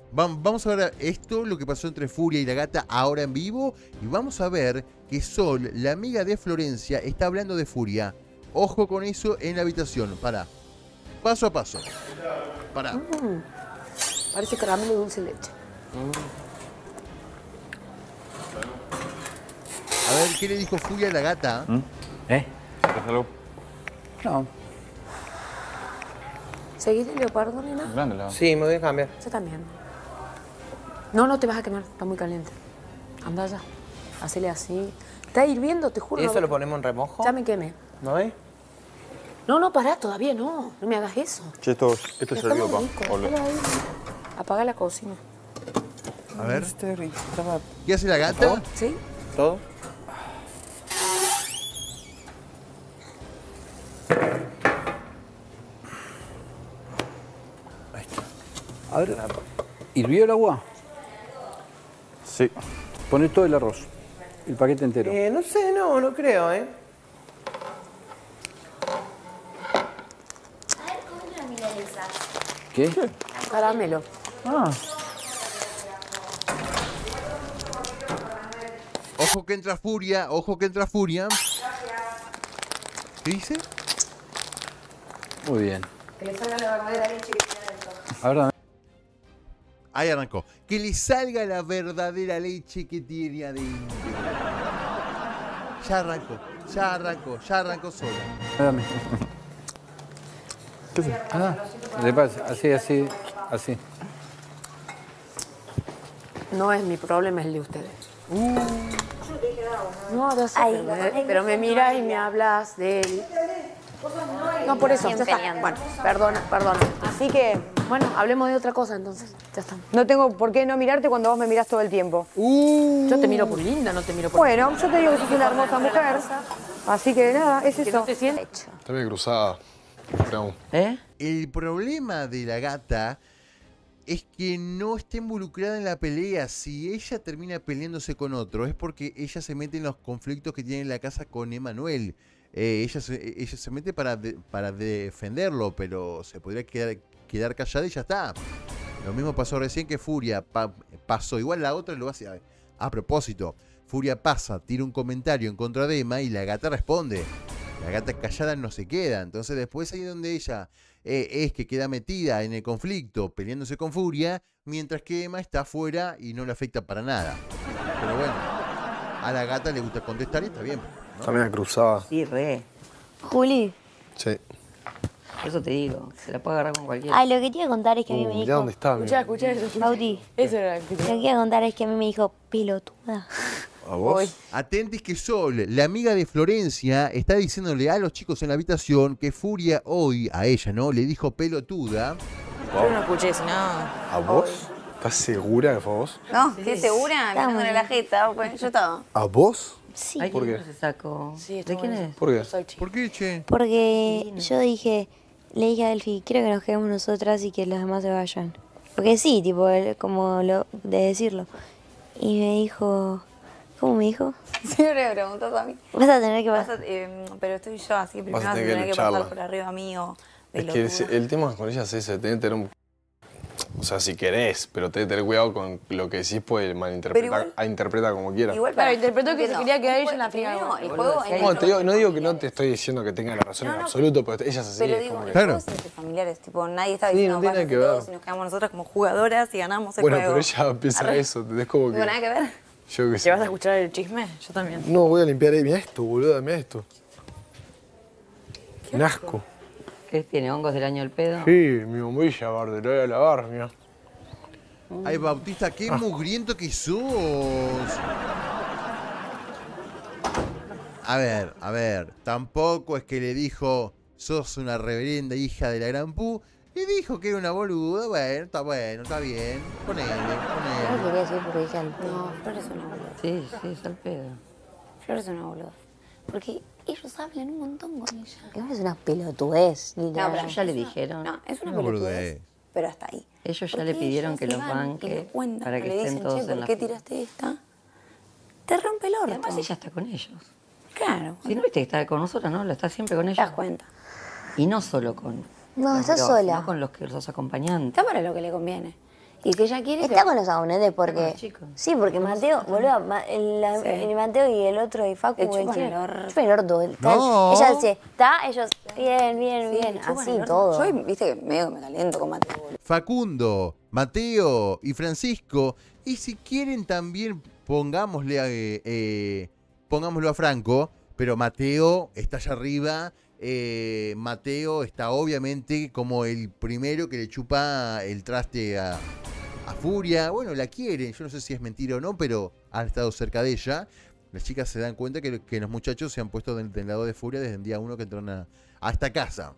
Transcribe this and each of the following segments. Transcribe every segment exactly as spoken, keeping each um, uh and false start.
Vamos a ver esto, lo que pasó entre Furia y la gata ahora en vivo. Y vamos a ver que Sol, la amiga de Florencia, está hablando de Furia. Ojo con eso en la habitación. Pará. Paso a paso. Pará. Mm, parece caramelo dulce de leche. Mm. A ver, ¿qué le dijo Furia a la gata? ¿Mm? ¿Eh? ¿Algo? No. ¿Seguiste el leopardo, nena? Grande, la... Sí, me voy a cambiar. Yo también. No, no te vas a quemar, está muy caliente. Anda ya. Hacele así. Está hirviendo, te juro. ¿Y eso no... lo ponemos en remojo? Ya me quemé. ¿No ves? No, no, pará, todavía no. No me hagas eso. Che, esto, esto es servido, pa. Apaga la cocina. A ver. ¿Qué hace la gata? ¿Todo? ¿Sí? ¿Todo? Ahí está. A ver, ¿hirvió el agua? Sí. Poné todo el arroz, el paquete entero. Eh, no sé, no, no creo, ¿eh? A ver, ¿cómo es la milanesa? ¿Qué? Caramelo. Ah. Ojo que entra Furia, ojo que entra Furia. ¿Qué dice? Muy bien. Que le salga la verdadera leche que tiene adentro. Ahora. Ahí arrancó. Que le salga la verdadera leche que tiene adentro. Ya arrancó, ya arrancó, ya arrancó sola. Dame. ¿Qué es? Ah, le pasa, así, así, así. No es mi problema, es el de ustedes. Uh. No, ya sé, Ay, pero, me, ay, pero me no, miras no, y me no. hablas de él. No, por eso, ya Siempre está. ando. Bueno, perdona, perdona. Así que, bueno, hablemos de otra cosa entonces. Ya está. No tengo por qué no mirarte cuando vos me mirás todo el tiempo. Uh. Yo te miro por linda, no te miro por... Bueno, yo te digo que sos una hermosa mujer. Así que nada, es Que eso. no te sientes... Está bien cruzada. Pero... ¿Eh? El problema de la gata es que no está involucrada en la pelea. Si ella termina peleándose con otro, es porque ella se mete en los conflictos que tiene en la casa con Emanuel. Eh, ella, se, ella se mete para, de, para defenderlo, pero se podría quedar, quedar callada y ya está. Lo mismo pasó recién que Furia pa, pasó. Igual la otra lo hace a, a propósito. Furia pasa, tira un comentario en contra de Emma y la gata responde. La gata callada no se queda. Entonces después ahí es donde ella eh, es que queda metida en el conflicto, peleándose con Furia, mientras que Emma está afuera y no le afecta para nada. Pero bueno, a la gata le gusta contestar y está bien, ¿no? Está bien cruzada. Sí, re. Juli. Sí. Eso te digo. Se la puede agarrar con cualquiera. Ay, lo que te iba a contar es que a mí Uh, me mirá dijo... dónde está. Escuchá, escuchá eso. Bauti, Eso era lo que lo te que iba a contar es que a mí me dijo pelotuda. ¿A vos? Atentis que Sol, la amiga de Florencia, está diciéndole a los chicos en la habitación que Furia hoy, a ella, ¿no? Le dijo pelotuda. Yo no escuché eso, no. ¿A vos? ¿Estás segura que fue a vos? No, ¿estoy segura? Mirándole la jeta, pues yo estaba. ¿A vos? Sí. Ay, ¿Por qué? se sacó? Sí, ¿De quién es? ¿Por qué? ¿Por qué, che? Porque yo dije, le dije a Delphi, quiero que nos quedemos nosotras y que los demás se vayan. Porque sí, tipo, como lo de decirlo. Y me dijo, ¿cómo me dijo? Siempre me preguntas a mí. Vas a tener que Vas pasar. a- eh, pero estoy yo, así que primero Vas a vas a tener que tener que lucharla. pasar por arriba mío. Es que el, el tema con ella es ese, tenés que tener un... O sea, si querés, pero tenés que tener cuidado con lo que decís, puede malinterpretar, igual- a interpreta como quiera. Igual Claro, para- interpretó que se no, quería quedar un ella en la juego- final. primero, el Boludo, juego si es- No, te digo, no digo que no te estoy diciendo que tenga la razón No, en no. absoluto, pero ella es así. Pero es digo, como el que- juego es entre familiares, tipo, nadie está Sí, diciendo no tiene "Váyanse que ver". todos", sino que vamos nosotras como jugadoras y ganamos el Bueno, juego. pero ella piensa Arre. eso, es como No que... tiene nada que ver. Yo qué ¿Te sé. vas a escuchar el chisme? Yo también. No, voy a limpiar ahí. Mira esto, boluda, mira esto. Un asco. ¿Qué tiene? ¿Hongos del año del pedo? Sí, mi bombilla, Barde, lo voy a lavar, mira. Ay, Bautista, qué mugriento que sos. A ver, a ver, tampoco es que le dijo, sos una reverenda hija de la gran pu. Le dijo que era una boluda, bueno, está bueno, está bien. Ponele, No lo ponele. quería decir porque dije al pedo. No, Flor es una boluda. Sí, sí, es al pedo. Flor es una boluda. Porque ellos hablan un montón con ella. Eso es una pelotudez. No, literal. pero ya le es una- dijeron. No, es una Una pelotudez, boludez. pero hasta ahí. Ellos ya Porque le pidieron ellos que se los van banque y le cuentan, para que le estén dicen, todos che, en ¿por la qué foto. tiraste esta? Te rompe el Y orto. además ella está con ellos. Claro. Si no viste que está con nosotras, ¿no? La está siempre con Te ellos. das cuenta. Y no solo con... No, los está bros, sola. No con los, que, los acompañantes. Está para lo que le conviene. Y si ella quiere... Está que- con los agonetes porque... los chicos. Sí, porque Mateo, boludo, Ma- el, la- Sí. el Mateo y el otro, y Facu, Le el chupan chino, el orto. chupan el orto. Está- No. Ella dice, está, ellos, bien, bien, Sí, bien, le chupan así el orto. todo. Yo, viste, que medio que me caliento con Mateo, boludo. Facundo, Mateo y Francisco. Y si quieren también pongámosle a, eh, eh, pongámoslo a Franco, pero Mateo está allá arriba. eh, Mateo está obviamente como el primero que le chupa el traste a, a Furia. Bueno, la quiere, yo no sé si es mentira o no, pero han estado cerca de ella. Las chicas se dan cuenta que, que los muchachos se han puesto del, del lado de Furia desde el día uno que entraron a, a esta casa.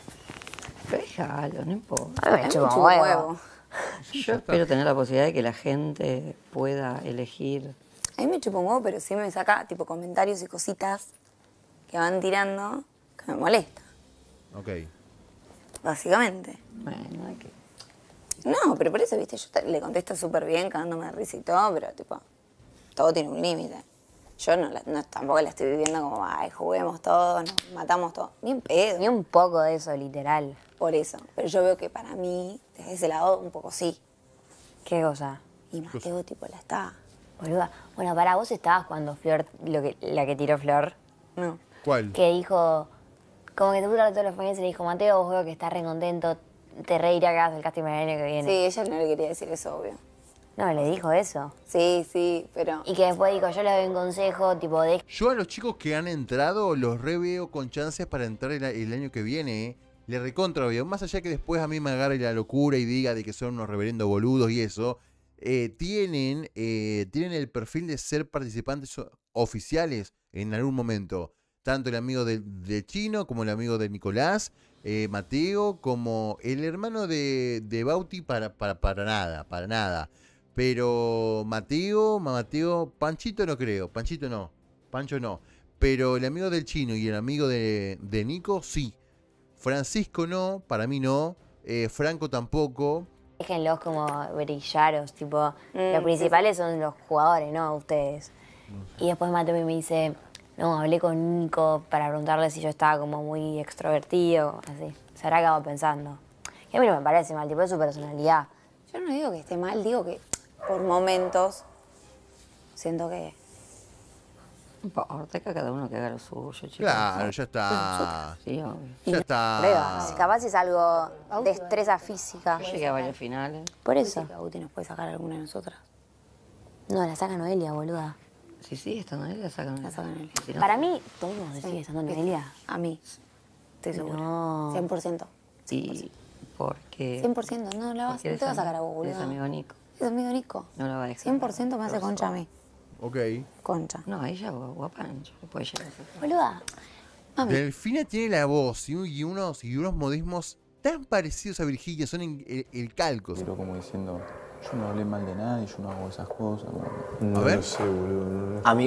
Pero déjalo, no importa. A mí me A mí me chupa chupa un huevo. huevo. Yo espero tener la posibilidad de que la gente pueda elegir. A mí me chupa un huevo, pero sí me saca, tipo, comentarios y cositas que van tirando que me molesta, Ok. básicamente. Bueno, hay que... No, pero por eso, viste, yo te- le contesto súper bien, cagándome de risa y todo, pero, tipo, todo tiene un límite. Yo no, la- no tampoco la estoy viviendo como, ay, juguemos todos, nos matamos todos. Ni en pedo. Ni un poco de eso, literal. Por eso. Pero yo veo que para mí, desde ese lado, un poco sí. ¿Qué cosa? Y Mateo, tipo, la está. Boluda. Bueno, para vos estabas cuando Flor, lo que, la que tiró Flor, No. ¿Cuál? que dijo, como que te puso a todos los famosos y le dijo, Mateo, vos veo que estás re contento, te reirá que hagas el casting para el año que viene. Sí, ella no le quería decir eso, obvio. No, le dijo eso. Sí, sí, pero... Y que después dijo, yo le doy un consejo, tipo, de... Yo a los chicos que han entrado los reveo con chances para entrar el, el año que viene. ¿eh? Le recontra veo. Más allá que después a mí me agarre la locura y diga de que son unos reverendos boludos y eso. eh, tienen, eh, tienen el perfil de ser participantes o- oficiales en algún momento. Tanto el amigo de, de Chino como el amigo de Nicolás, eh, Mateo, como el hermano de, de Bauti para, para, para nada, para nada. Pero Mateo, Mateo, Panchito no creo, Panchito no, Pancho no. Pero el amigo del Chino y el amigo de, de Nico, sí. Francisco no, para mí no. Eh, Franco tampoco. Déjenlos como brillaros, tipo, Mm, los sí, principales son los jugadores, ¿no? Ustedes. Y después Mateo me dice, no, hablé con Nico para preguntarle si yo estaba como muy extrovertido, así. Se habrá acabado pensando. Y a mí no me parece mal, tipo, es su personalidad. Yo no digo que esté mal, digo que por momentos siento que... No importa, que cada uno que haga lo suyo, chicos. Claro, ya está. Sí, obvio. Ya está. Prueba. Capaz es algo de destreza física. Yo llegué a varios finales. Por eso. Bauti nos puede sacar alguna de nosotras. No, la saca Noelia, boluda. Sí, sí, estando ahí la sacan. La sacan él. Si no, Para mí, todos sigue estando Noelia. A mí. Estoy segura. No. cien por ciento. sí, porque... cien por ciento. No, la vas, porque no eres te vas a ami- sacar a vos, boludo. eres amigo Nico. Es amigo Nico. No la va a dejar. cien por ciento me hace concha a mí. Ok. Concha. No, ella guapancho. Puede llegar a ser. Boluda. Mami. Delfina tiene la voz y, un- y unos, y unos modismos tan parecidos a Virginia, son en- el, el calco. Pero como diciendo, yo no hablé mal de nadie, yo no hago esas cosas. como- No A ver. lo sé, boludo. no lo- A mí